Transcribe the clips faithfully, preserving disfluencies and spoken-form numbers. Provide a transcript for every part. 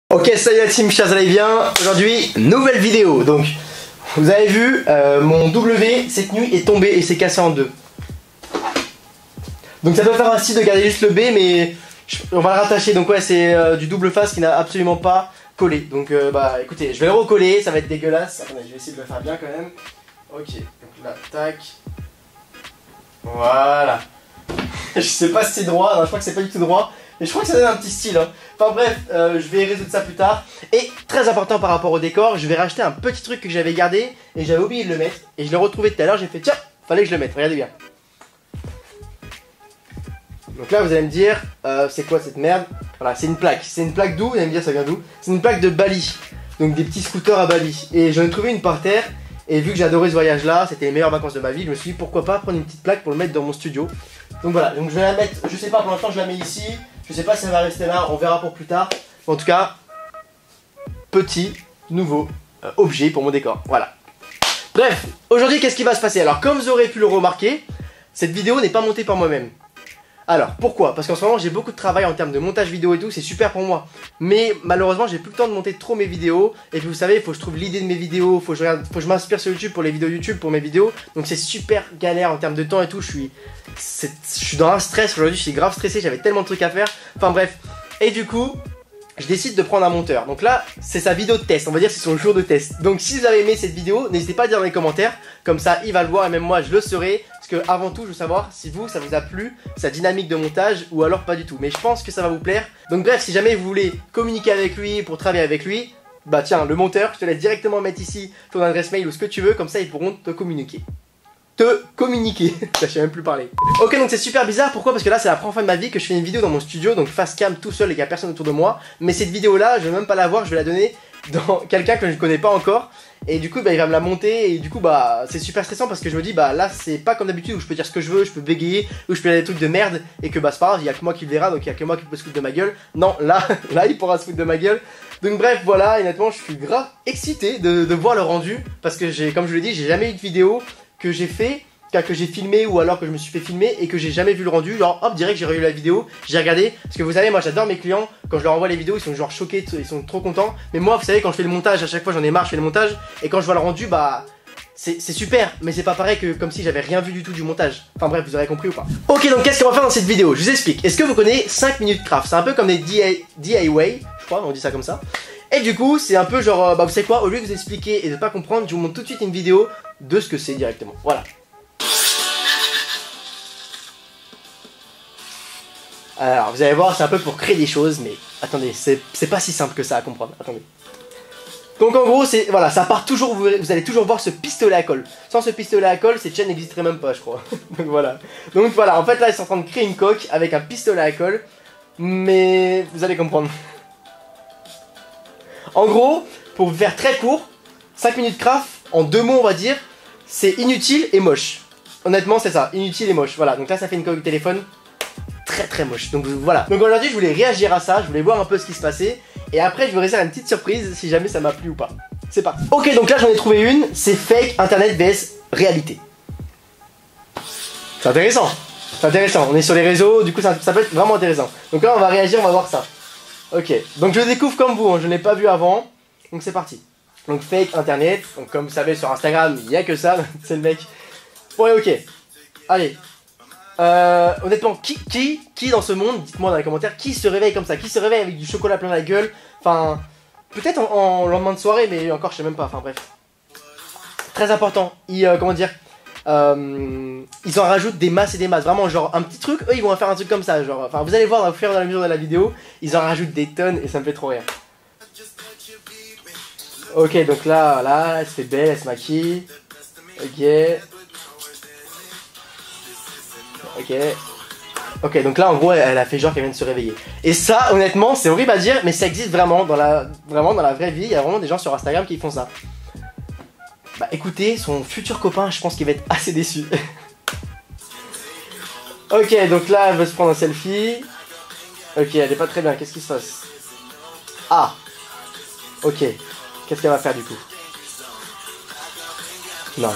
Ok, salut la team, chers allez bien. Aujourd'hui, nouvelle vidéo. Donc, vous avez vu, euh, mon W cette nuit est tombé et s'est cassé en deux. Donc ça doit faire un style de garder juste le B, mais je, on va le rattacher. Donc ouais, c'est euh, du double face qui n'a absolument pas collé. Donc euh, bah écoutez, je vais le recoller, ça va être dégueulasse. Attendez, je vais essayer de le faire bien quand même. Ok, donc là, tac. Voilà. Je sais pas si c'est droit, non, je crois que c'est pas du tout droit. Mais je crois que ça donne un petit style, hein. Enfin bref, euh, je vais résoudre ça plus tard. Et très important par rapport au décor, je vais racheter un petit truc que j'avais gardé et j'avais oublié de le mettre. Et je l'ai retrouvé tout à l'heure, j'ai fait tiens, fallait que je le mette, regardez bien. Donc là vous allez me dire, euh, c'est quoi cette merde? Voilà, c'est une plaque. C'est une plaque d'où? Vous allez me dire ça vient d'où? C'est une plaque de Bali. Donc des petits scooters à Bali. Et j'en ai trouvé une par terre. Et vu que j'adorais ce voyage là, c'était les meilleures vacances de ma vie, je me suis dit pourquoi pas prendre une petite plaque pour le mettre dans mon studio. Donc voilà, donc je vais la mettre, je sais pas, pour l'instant je la mets ici. Je sais pas si elle va rester là, on verra pour plus tard. En tout cas, petit, nouveau euh, objet pour mon décor, voilà. Bref, aujourd'hui qu'est-ce qui va se passer? Alors comme vous aurez pu le remarquer, cette vidéo n'est pas montée par moi-même. Alors pourquoi? Parce qu'en ce moment j'ai beaucoup de travail en termes de montage vidéo et tout, c'est super pour moi. Mais malheureusement j'ai plus le temps de monter trop mes vidéos. Et puis vous savez, il faut que je trouve l'idée de mes vidéos, il faut que je, regarde, faut que je m'inspire sur YouTube pour les vidéos YouTube, pour mes vidéos. Donc c'est super galère en termes de temps et tout, je suis, je suis dans un stress aujourd'hui, je suis grave stressé, j'avais tellement de trucs à faire. Enfin bref, et du coup, je décide de prendre un monteur. Donc là, c'est sa vidéo de test, on va dire c'est son jour de test. Donc si vous avez aimé cette vidéo, n'hésitez pas à dire dans les commentaires, comme ça il va le voir et même moi je le saurai. Parce que avant tout, je veux savoir si vous, ça vous a plu, sa dynamique de montage ou alors pas du tout. Mais je pense que ça va vous plaire. Donc bref, si jamais vous voulez communiquer avec lui pour travailler avec lui, bah tiens, le monteur, je te laisse directement mettre ici ton adresse mail ou ce que tu veux, comme ça ils pourront te communiquer. Te communiquer, je sais même plus parler. Ok, donc c'est super bizarre, pourquoi? Parce que là c'est la première fois de ma vie que je fais une vidéo dans mon studio, donc face cam tout seul et qu'il n'y a personne autour de moi. Mais cette vidéo là, je vais même pas la voir, je vais la donner dans quelqu'un que je ne connais pas encore. Et du coup bah, il va me la monter et du coup bah c'est super stressant parce que je me dis bah là c'est pas comme d'habitude où je peux dire ce que je veux, je peux bégayer, ou je peux dire des trucs de merde et que bah c'est pas grave, il y a que moi qui le verra, donc il y a que moi qui peut se foutre de ma gueule. Non, là, là il pourra se foutre de ma gueule. Donc bref voilà, honnêtement je suis grave excité de, de voir le rendu parce que j'ai, comme je vous l'ai dit, j'ai jamais eu de vidéo que j'ai fait, que j'ai filmé ou alors que je me suis fait filmer et que j'ai jamais vu le rendu. Genre hop, direct j'ai revu la vidéo, j'ai regardé. Parce que vous savez, moi j'adore mes clients, quand je leur envoie les vidéos ils sont genre choqués, ils sont trop contents. Mais moi vous savez, quand je fais le montage, à chaque fois j'en ai marre, je fais le montage. Et quand je vois le rendu, bah c'est super, mais c'est pas pareil que comme si j'avais rien vu du tout du montage. Enfin bref, vous aurez compris ou pas? Ok, donc qu'est-ce qu'on va faire dans cette vidéo? Je vous explique. Est-ce que vous connaissez cinq minutes craft? C'est un peu comme des D I Y, je crois, on dit ça comme ça. Et du coup, c'est un peu genre, bah vous savez quoi, au lieu de vous expliquer et de pas comprendre, je vous montre tout de suite une vidéo de ce que c'est directement. Voilà. Alors, vous allez voir, c'est un peu pour créer des choses, mais attendez, c'est pas si simple que ça à comprendre. Attendez. Donc en gros, c'est voilà, ça part toujours, vous, vous allez toujours voir ce pistolet à colle. Sans ce pistolet à colle, cette chaîne n'existerait même pas, je crois. Donc voilà. Donc voilà, en fait là, ils sont en train de créer une coque avec un pistolet à colle, mais vous allez comprendre. En gros, pour vous faire très court, cinq minutes craft, en deux mots on va dire, c'est inutile et moche. Honnêtement, c'est ça, inutile et moche. Voilà, donc là ça fait une coque de téléphone. Très très moche, donc voilà. Donc aujourd'hui je voulais réagir à ça, je voulais voir un peu ce qui se passait. Et après je vous réserve une petite surprise si jamais ça m'a plu ou pas. C'est parti. Ok, donc là j'en ai trouvé une, c'est fake internet vs réalité. C'est intéressant, c'est intéressant, on est sur les réseaux, du coup ça, ça peut être vraiment intéressant. Donc là on va réagir, on va voir ça. Ok, donc je le découvre comme vous, hein. Je ne l'ai pas vu avant, donc c'est parti. Donc fake internet, donc comme vous savez sur Instagram il n'y a que ça, c'est le mec. Bon et ok, allez. Euh, honnêtement, qui, qui, qui dans ce monde, dites-moi dans les commentaires, qui se réveille comme ça, qui se réveille avec du chocolat plein la gueule, enfin, peut-être en, en lendemain de soirée, mais encore je sais même pas, enfin bref. Très important, ils, euh, comment dire, euh, ils en rajoutent des masses et des masses, vraiment genre un petit truc, eux ils vont faire un truc comme ça, genre, enfin vous allez voir au fur et à mesure de la vidéo, ils en rajoutent des tonnes et ça me fait trop rire. Ok, donc là, là, elle se fait belle, elle se maquille, ok. Ok. Ok, donc là en gros elle a fait genre qu'elle vient de se réveiller. Et ça honnêtement c'est horrible à dire mais ça existe vraiment dans la, vraiment dans la vraie vie. Il y a vraiment des gens sur Instagram qui font ça. Bah écoutez, son futur copain je pense qu'il va être assez déçu. Ok, donc là elle veut se prendre un selfie. Ok, elle est pas très bien, qu'est-ce qui se passe? Ah. Ok, qu'est-ce qu'elle va faire du coup? Non.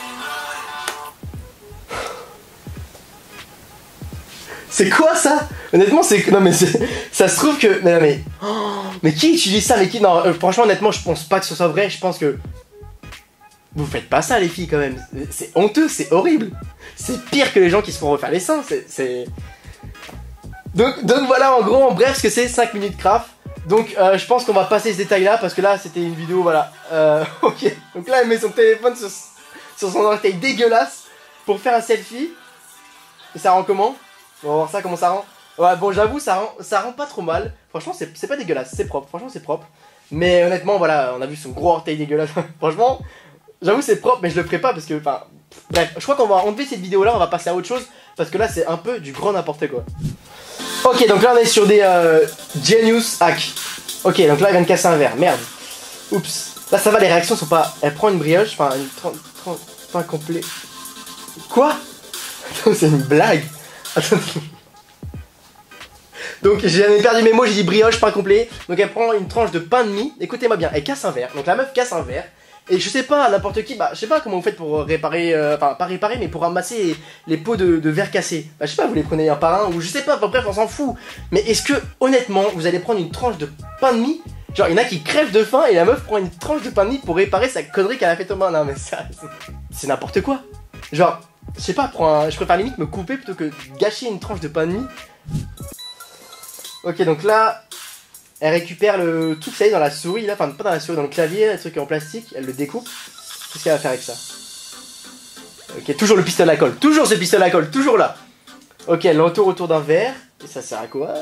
C'est quoi ça? Honnêtement, c'est. Non, mais c'est. Ça se trouve que. Mais non, mais. Oh, mais qui utilise ça? Mais qui. Non, euh, franchement, honnêtement, je pense pas que ce soit vrai. Je pense que. Vous faites pas ça, les filles, quand même. C'est honteux, c'est horrible. C'est pire que les gens qui se font refaire les seins. C'est. Donc, donc voilà, en gros, en bref, ce que c'est cinq minutes craft. Donc, euh, je pense qu'on va passer ce détail-là parce que là, c'était une vidéo, voilà. Euh, ok. Donc là, elle met son téléphone sur, sur son orteil dégueulasse pour faire un selfie. Et ça rend comment? On va voir ça, comment ça rend. Ouais, bon, j'avoue, ça rend, ça rend pas trop mal. Franchement, c'est pas dégueulasse, c'est propre. Franchement, c'est propre. Mais honnêtement, voilà, on a vu son gros orteil dégueulasse. Franchement, j'avoue, c'est propre, mais je le ferai pas parce que, enfin, bref, je crois qu'on va enlever cette vidéo-là, on va passer à autre chose parce que là, c'est un peu du grand n'importe quoi. Ok, donc là, on est sur des euh, Genius Hack. Ok, donc là, elle vient de casser un verre. Merde. Oups. Là, ça va, les réactions sont pas. Elle prend une brioche, enfin, une trente, trente, pain complet. Quoi? C'est une blague. Attendez. Donc j'ai perdu mes mots, j'ai dit brioche, pain complet. Donc elle prend une tranche de pain de mie. Écoutez-moi bien, elle casse un verre. Donc la meuf casse un verre. Et je sais pas, n'importe qui, bah je sais pas comment vous faites pour réparer, euh, enfin pas réparer, mais pour ramasser les, les pots de, de verre cassés. Bah je sais pas, vous les prenez un par un, ou je sais pas, enfin, bref, on s'en fout. Mais est-ce que, honnêtement, vous allez prendre une tranche de pain de mie? Genre, il y en a qui crèvent de faim et la meuf prend une tranche de pain de mie pour réparer sa connerie qu'elle a fait tomber. Non mais ça, c'est n'importe quoi. Genre, je sais pas, prends un, je préfère limite me couper plutôt que gâcher une tranche de pain de mie. Ok, donc là, elle récupère le truc, ça y est, dans la souris, là, enfin pas dans la souris, dans le clavier, le truc en plastique, elle le découpe. Qu'est-ce qu'elle va faire avec ça? Ok, toujours le pistolet à colle, toujours ce pistolet à colle, toujours là. Ok, elle l'entoure autour d'un verre, et ça sert à quoi?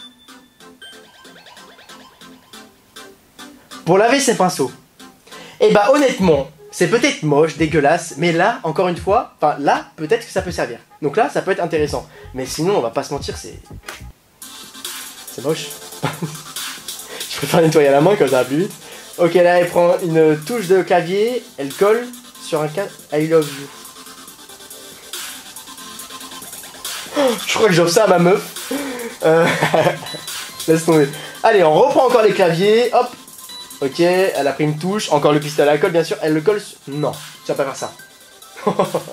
Pour laver ses pinceaux. Et bah honnêtement, c'est peut-être moche, dégueulasse, mais là, encore une fois, enfin là, peut-être que ça peut servir. Donc là, ça peut être intéressant. Mais sinon, on va pas se mentir, c'est... C'est moche. Je préfère nettoyer à la main comme ça va plus vite. Ok, là elle prend une touche de clavier, elle colle sur un cadre I love you. Oh, je crois que j'offre ça à ma meuf. Euh... Laisse tomber. Allez, on reprend encore les claviers. Hop. Ok, elle a pris une touche. Encore le pistolet à colle, bien sûr. Elle le colle. Sur... Non, tu vas pas faire ça.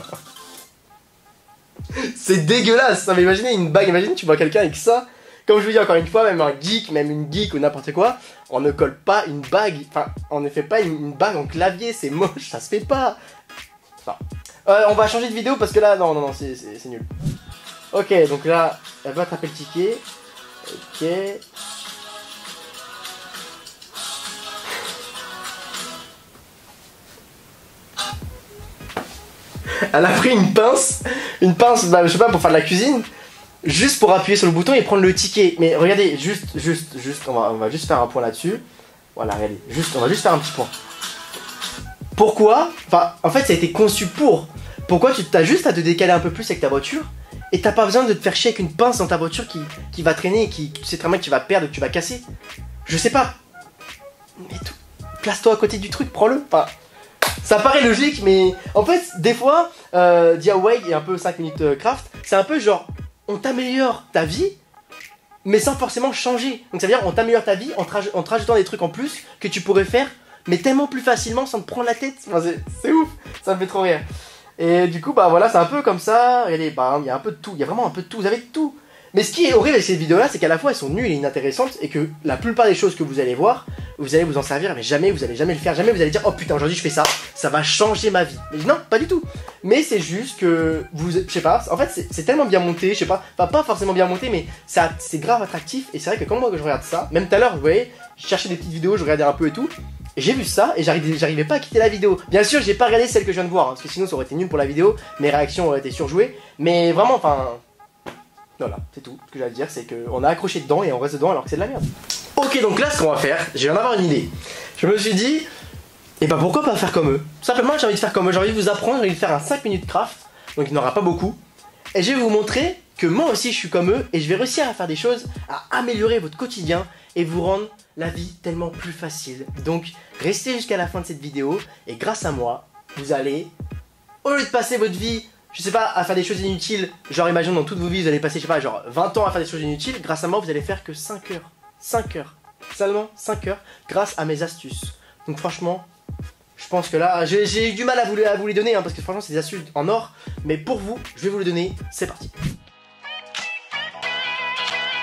C'est dégueulasse. Non, mais imaginez une bague. Imagine, tu vois quelqu'un avec ça. Comme je vous dis encore une fois, même un geek, même une geek ou n'importe quoi, on ne colle pas une bague, enfin, on ne fait pas une, une bague en clavier, c'est moche, ça se fait pas. Enfin, euh, on va changer de vidéo parce que là, non, non, non, c'est nul. Ok, donc là, elle va attraper le ticket. Ok. Elle a pris une pince, une pince, bah, je sais pas, pour faire de la cuisine. Juste pour appuyer sur le bouton et prendre le ticket. Mais regardez, juste, juste, juste, on va, on va juste faire un point là-dessus. Voilà, regardez, juste, on va juste faire un petit point. Pourquoi? Enfin, en fait, ça a été conçu pour. Pourquoi tu as juste à te décaler un peu plus avec ta voiture et t'as pas besoin de te faire chier avec une pince dans ta voiture qui, qui va traîner et qui, tu sais très bien que tu vas perdre, que tu vas casser. Je sais pas. Mais place-toi à côté du truc, prends-le. Enfin, ça paraît logique, mais en fait, des fois, euh, D I Y et un peu cinq minutes craft, c'est un peu genre. On t'améliore ta vie, mais sans forcément changer. Donc ça veut dire on t'améliore ta vie en te, en te rajoutant des trucs en plus que tu pourrais faire, mais tellement plus facilement sans te prendre la tête. Enfin, c'est ouf, ça me fait trop rire. Et du coup, bah voilà, c'est un peu comme ça. Regardez, bah, il y a un peu de tout, il y a vraiment un peu de tout, vous avez tout. Mais ce qui est horrible avec ces vidéos-là, c'est qu'à la fois elles sont nulles et inintéressantes, et que la plupart des choses que vous allez voir, vous allez vous en servir, mais jamais vous allez jamais le faire, jamais vous allez dire oh putain aujourd'hui je fais ça, ça va changer ma vie. Mais non, pas du tout. Mais c'est juste que vous, je sais pas, en fait c'est tellement bien monté, je sais pas, enfin pas forcément bien monté, mais ça c'est grave attractif. Et c'est vrai que quand moi que je regarde ça, même tout à l'heure, vous voyez, je cherchais des petites vidéos, je regardais un peu et tout. J'ai vu ça et j'arrivais pas à quitter la vidéo. Bien sûr, j'ai pas regardé celle que je viens de voir, hein, parce que sinon ça aurait été nul pour la vidéo, mes réactions auraient été surjouées. Mais vraiment, enfin. Voilà, c'est tout. Ce que j'ai à dire, c'est qu'on a accroché dedans et on reste dedans alors que c'est de la merde. Ok, donc là, ce qu'on va faire, je viens d'avoir une idée. Je me suis dit, et bah pourquoi pas faire comme eux? Simplement, j'ai envie de faire comme eux, j'ai envie de vous apprendre, j'ai envie de faire un cinq minutes craft, donc il n'y en aura pas beaucoup. Et je vais vous montrer que moi aussi je suis comme eux et je vais réussir à faire des choses, à améliorer votre quotidien et vous rendre la vie tellement plus facile. Donc, restez jusqu'à la fin de cette vidéo et grâce à moi, vous allez, au lieu de passer votre vie, je sais pas, à faire des choses inutiles, genre imaginons dans toute vos vies vous allez passer, je sais pas, genre vingt ans à faire des choses inutiles, grâce à moi vous allez faire que cinq heures. cinq heures. Seulement cinq heures grâce à mes astuces. Donc franchement, je pense que là, j'ai eu du mal à vous, à vous les donner, hein, parce que franchement c'est des astuces en or, mais pour vous, je vais vous les donner, c'est parti.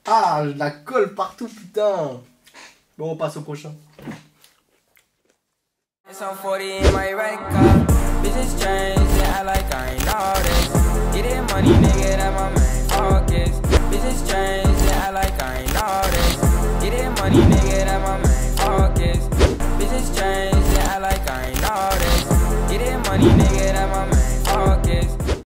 Ah, je la colle partout, putain. Bon, on passe au prochain. Some forty in my right car. Bitches change, I like I ain't all this. Get it money, nigga, that my man.